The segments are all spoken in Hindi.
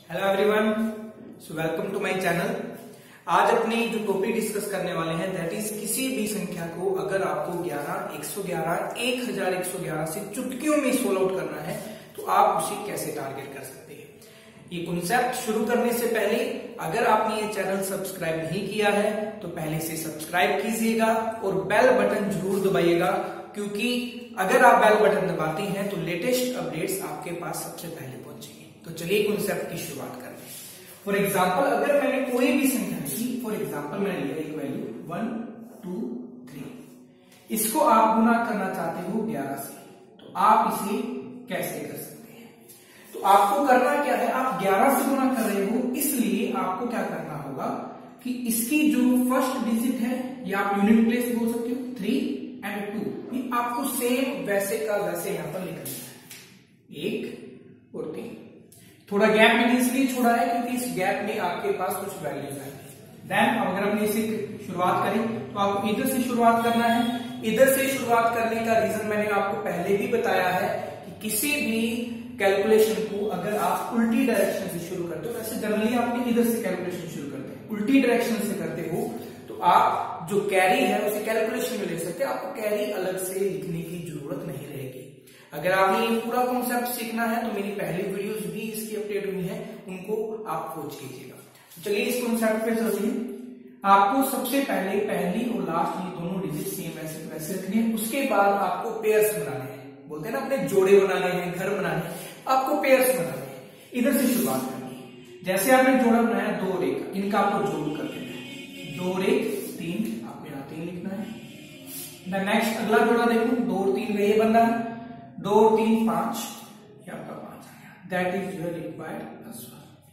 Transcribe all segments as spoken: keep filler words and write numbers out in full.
Hello everyone, so welcome to my channel. आज अपनी जो टॉपिक डिस्कस करने वाले हैं दैट इज किसी भी संख्या को अगर आपको ग्यारह, एक सौ ग्यारह, एक हजार एक सौ ग्यारह से चुटकियों में सोल्व आउट करना है तो आप उसे कैसे टारगेट कर सकते हैं। ये कॉन्सेप्ट शुरू करने से पहले अगर आपने ये चैनल सब्सक्राइब नहीं किया है तो पहले से सब्सक्राइब कीजिएगा और बेल बटन जरूर दबाइएगा, क्योंकि अगर आप बेल बटन दबाते हैं तो लेटेस्ट अपडेट्स आपके पास सबसे पहले पहुंचेंगे। तो चलिए कॉन्सेप्ट की शुरुआत करते हैं। फॉर एग्जाम्पल अगर मैंने कोई भी संख्या लिखी, फॉर एग्जाम्पल मैंने लिया एक वैल्यू वन टू थ्री, इसको आप गुना करना चाहते हो ग्यारह से, तो आप इसे कैसे कर सकते हैं। तो आपको करना क्या है, आप ग्यारह से गुना कर रहे हो, इसलिए आपको क्या करना होगा कि इसकी जो फर्स्ट डिजिट है या आप यूनिट प्लेस बोल सकते हो, थ्री एंड टू, ये आपको सेम वैसे का वैसे यहां पर लिखना है, एक और तीन। थोड़ा गैप मैंने इसलिए छोड़ा है क्योंकि इस गैप में आपके पास कुछ वैल्यूज आएंगे। देन अगर अपने इसे शुरुआत करें तो आपको इधर से शुरुआत करना है। इधर से शुरुआत करने का रीजन मैंने आपको पहले भी बताया है कि किसी भी कैलकुलेशन को अगर आप उल्टी डायरेक्शन से शुरू करते हो, वैसे जनरली आपने इधर से कैलकुलेशन शुरू करते हैं, उल्टी डायरेक्शन से करते हो तो आप जो कैरी है उसे कैलकुलेशन में ले सकते हैं, आपको कैरी अलग से लिखने की जरूरत नहीं रहेगी। अगर आपने ये पूरा कॉन्सेप्ट सीखना है तो मेरी पहली वीडियोस भी इसकी अपडेट हुई है, उनको आप खोज कीजिएगा। चलिए इस कॉन्सेप्ट पे चलते हैं। आपको सबसे पहले पहली और लास्ट ये दोनों डिजिट सेम ऐसे वैसे रखने हैं, उसके बाद आपको पेयर्स बनाने हैं, बोलते हैं ना अपने जोड़े बनाने हैं, घर बनाने हैं, आपको पेयर्स बनाने हैं। इधर से शुरुआत करनी है। जैसे आपने जोड़ा बनाया दो और एक, इनका आपको जोड़ कर देना है, दो और एक तीन, आपको यहाँ तीन लिखना है। नेक्स्ट अगला जोड़ा देखो, दो और तीन का ये बन रहा है, दो और तीन पांच, ये आपका पांच आ गया, that is your required answer.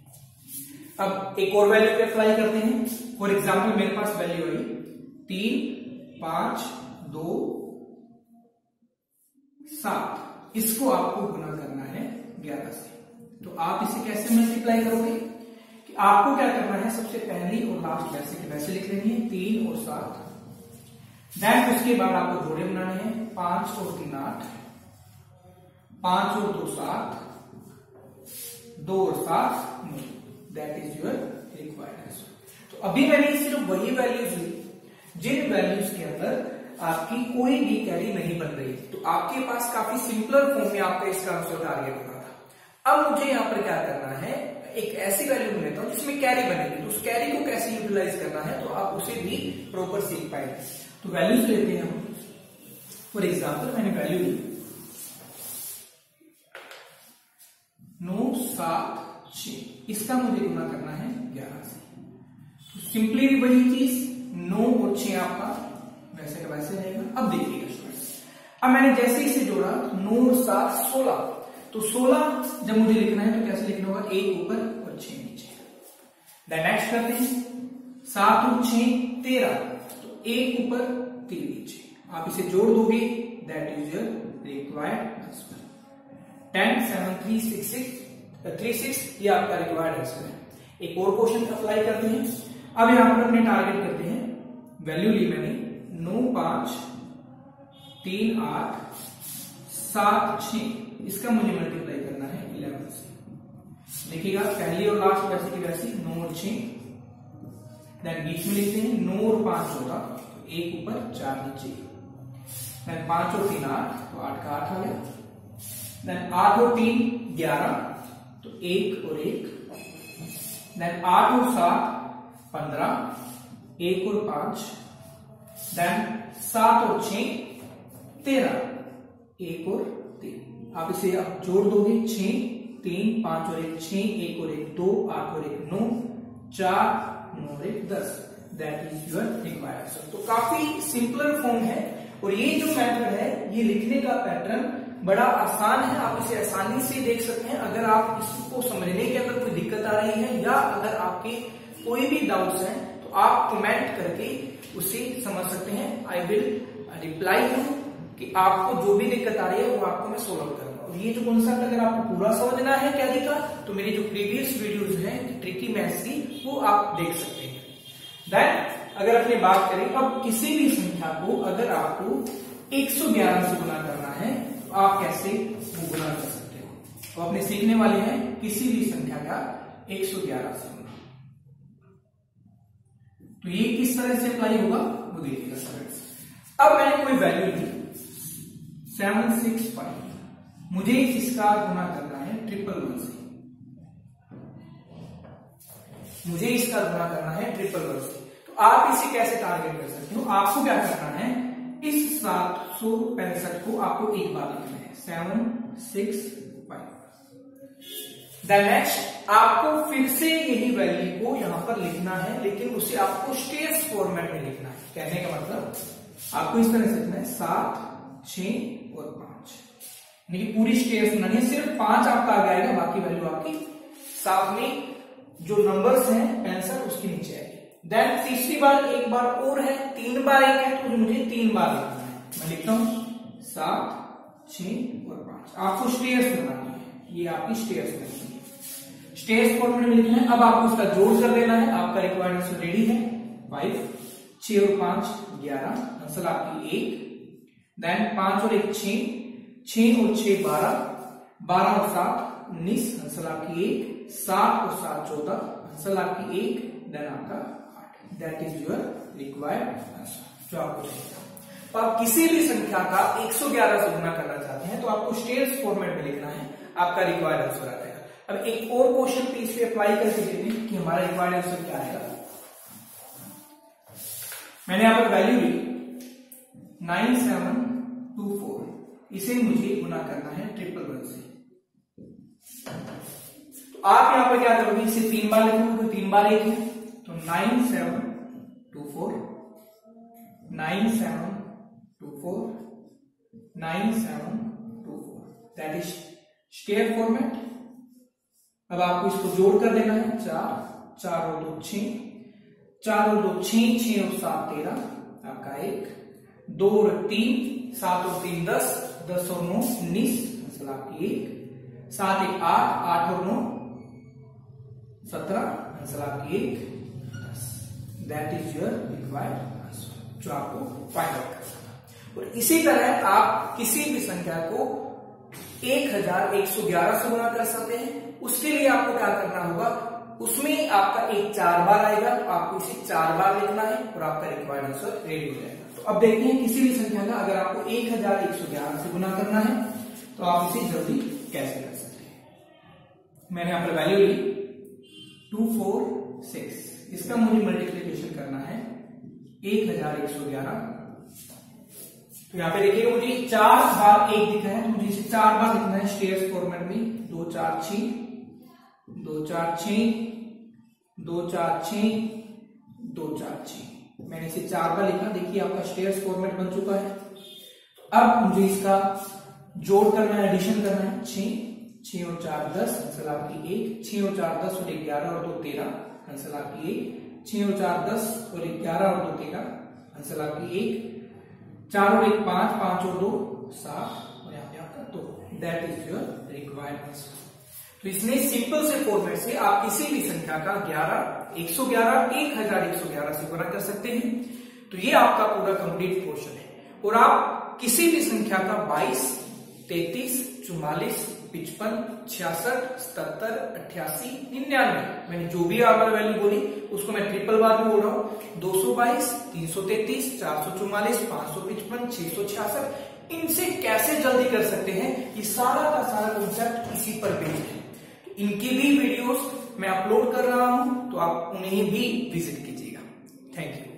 अब एक और वैल्यू पे अप्लाई करते हैं। फॉर एग्जाम्पल मेरे पास वैल्यू आई तीन, पांच, दो, सात, इसको आपको गुना करना है ग्यारह से। तो आप इसे कैसे मल्टीप्लाई करोगे कि आपको क्या करना है, सबसे पहली और लास्ट वैसे के वैसे लिख लेनी है, तीन और सात। देन उसके बाद आपको जोड़े बनाने हैं, पांच और तीन आठ, पांच और दो सात, दो और सात नौ, that is your required answer. तो अभी मैंने सिर्फ वही वैल्यूज ली जिन वैल्यूज के अंदर आपकी कोई भी कैरी नहीं बन रही, तो आपके पास काफी सिंपलर फॉर्म में आपका इसका आंसर टारगेट होना था। अब मुझे यहां पर क्या करना है, एक ऐसी वैल्यू लेता हूं जिसमें कैरी बनेगी, तो उस कैरी को कैसे यूटिलाइज करना है तो आप उसे भी प्रॉपर सीख पाएंगे। तो वैल्यूज लेते हैं हम। फॉर एग्जाम्पल मैंने वैल्यू ली नौ, सात, छह, इसका मुझे गुना करना है ग्यारह से। तो सिंपली भी वही चीज, नौ और छह आपका वैसे का वैसे रहेगा। अब देखिएगा स्टूडेंट्स, अब मैंने जैसे इसे जोड़ा नौ और सात सोलह, तो सोलह जब मुझे लिखना है तो कैसे लिखना होगा, एक ऊपर और छह नीचे। नेक्स्ट करते हैं, सात और छह तेरह, तो एक ऊपर तीन नीचे, आप इसे जोड़ दोगे, that is your required answer. Ten, seven, three, six, six, three, six, ये आपका रिक्वायर्ड आंसर है। एक और क्वेश्चन अप्लाई करते हैं। अब यहां पर अपने टारगेट करते हैं, वैल्यू ली मैंने नौ, पांच, तीन, आठ, सात, छह, इसका मुझे मल्टीप्लाई करना है इलेवन से। देखिएगा पहली और लास्ट वैसे की वैसी, नौ और छह, देन बीच में लिखते हैं नौ और पांच चौदह, तो एक ऊपर चार नीचे, देन पांच और तीन आठ, तो आठ का आठ आ गया, देन आठ और तीन ग्यारह, तो एक और एक, देन आठ और सात पंद्रह, एक और पांच, देन सात और छह तेरह, एक और तीन। आप इसे आप जोड़ दोगे, छह, तीन, पांच और एक छह, एक और एक दो, आठ और एक नौ, चार, नौ और एक दस, that is your required answer. तो काफी सिंपलर फॉर्म है और ये जो मेथड है ये लिखने का पैटर्न बड़ा आसान है, आप इसे आसानी से देख सकते हैं। अगर आप इसको समझने के अंदर कोई दिक्कत आ रही है या अगर आपके कोई भी डाउट्स हैं तो आप कमेंट करके उसे समझ सकते हैं। आई विल रिप्लाई यू कि आपको जो भी दिक्कत आ रही है वो आपको मैं सोल्व करूंगा। और ये जो कॉन्सेप्ट अगर आपको पूरा समझना है कैरी का, तो मेरी जो प्रीवियस वीडियोस हैं ट्रिकी मैथ्स की, वो आप देख सकते हैं। देन अगर अपनी बात करें, अब किसी भी संख्या को अगर आपको एक सौ ग्यारह से गुना करना है तो आप कैसे वो गुना कर सकते हो। तो अपने सीखने वाले हैं किसी भी संख्या का एक सौ ग्यारह से गुना। तो ये किस तरह से अप्लाई होगा वो देखिएगा स्टूडेंट्स। अब मैंने कोई वैल्यू ली सेवन सिक्स फाइव, मुझे इसका गुना करना है ट्रिपल वन से, मुझे इसका गुना करना है ट्रिपल वन से। तो आप इसे कैसे टारगेट कर सकते हो, आपको क्या करना है, इस सात सौ पैंसठ को आपको एक बार लिखना है seven six five. Then next आपको फिर से यही वैल्यू को यहां पर लिखना है, लेकिन उसे आपको स्टेयर्स फॉर्मेट में लिखना है। कहने का मतलब आपको इस तरह से लिखना है सात छह और पांच, यानी कि पूरी स्टेयर्स बनानी है, सिर्फ पांच आपका आगे आएगा, बाकी वैल्यू आपकी साथ में जो नंबर्स हैं पैंसठ उसके नीचे आएगी। देन तीसरी बार एक बार और है, तीन बार एक है, तो मुझे तीन बार लिखना है। मैं लिखता हूं सात छह और पांच। आपको स्टेयर्स बनानी है, ये आपकी स्टेयर्स बननी है, स्टेयर्स फॉर्मेट में लिखना है। अब आपको उसका जोड़ कर देना है, आपका रिक्वायर्ड आंसर रेडी है फाइव, छह और पांच ग्यारह, आंसर आपकी एक। देन पांच और एक छह, छह और छह बारह, बारह और सात उन्नीस, आंसर आपकी एक। सात और सात चौदह, आंसर आपकी एक। देन आपका आठ। That is your required answer जो आपको चाहिए। तो आप किसी भी संख्या का एक सौ ग्यारह से गुना करना चाहते हैं तो आपको स्टेयर्स फॉर्मेट में लिखना है, आपका रिक्वायर्ड आंसर आ जाएगा। अब एक और क्वेश्चन पे इस पे अप्लाई करके देखते हैं कि हमारा रिक्वायर्ड आंसर क्या आएगा। मैंने यहां पर वैल्यू ली नाइन सेवन टू फोर, इसे मुझे गुना करना है ट्रिपल वन से। तो आप यहां पर क्या करोगे, इसे तीन बार लिखोगे तो तीन बार एक है, तो nine seven two four, nine seven two four, nine seven two four, that is stair format. अब आपको इसको जोड़ कर देना है, चार, चार और दो छह, चार और दो छह, छह और सात तेरह, आपका एक। दो और तीन, सात और तीन दस, दस और नौ उन्नीस, आंसर आपकी एक। सात एक आठ, आठ और नौ सत्रह, आंसर आपकी एक दस। That is your required answer जो आपको फाइंड आउट करना है। और इसी तरह आप किसी भी संख्या को एक हजार एक सौ ग्यारह से गुना कर सकते हैं। उसके लिए आपको क्या करना होगा, उसमें आपका एक चार बार आएगा, तो आपको इसे चार बार लिखना है और आपका रिक्वायर्ड आंसर रेडी हो जाएगा। तो अब देखते हैं किसी भी संख्या का अगर आपको एक हजार एक सौ ग्यारह से गुना करना है तो आप इसे जल्दी कैसे कर सकते हैं। मैंने यहां पर वैल्यू ली टू फोर सिक्स, इसका मुझे मल्टीप्लीकेशन करना है एक हजार एक सौ ग्यारह। तो यहां पे देखिए मुझे चार बार एक दिखा है, तो मुझे इसे चार बार लिखना है स्टेयर्स फॉर्मेट में। दो चार छह, दो चार छह, दो चार छह, दो चार छह, मैंने इसे चार बार लिखा। देखिए आपका स्टेयर्स फॉर्मेट बन चुका है। अब मुझे इसका जोड़ करना है, एडिशन करना है। छह, छह और चार दस, आंसर आपकी एक। छह और चार दस और एक ग्यारह और दो तेरह, आंसर आपकी एक। छह और चार दस और एक ग्यारह और दो तेरह, आंसर आपकी एक। चार और एक पांच, पांच और दो सात, और यहाँ पे आपका दो। That is your required answer. तो इसमें सिंपल से फॉर्मेट से आप किसी भी संख्या का ग्यारह, एक सौ ग्यारह, एक हजार एक सौ ग्यारह से गुना कर सकते हैं। तो ये आपका पूरा कंप्लीट पोर्शन है। और आप किसी भी संख्या का बाईस, तैतीस, चौवालीस, पिचपन, छियासठ, सतहत्तर, अट्ठासी, निन्यानवे, मैंने जो भी आप वैल्यू बोली उसको मैं ट्रिपल बार में बोल रहा हूं। दो सौ बाईस, तीन सौ तैतीस, चार सौ चौवालीस, पांच सौ पिचपन, छह सौ छियासठ, इनसे कैसे जल्दी कर सकते हैं, ये सारा का सारा कॉन्सेप्ट इसी पर बेस्ड है। इनकी भी वीडियोस मैं अपलोड कर रहा हूं, तो आप उन्हें भी विजिट कीजिएगा। Thank you.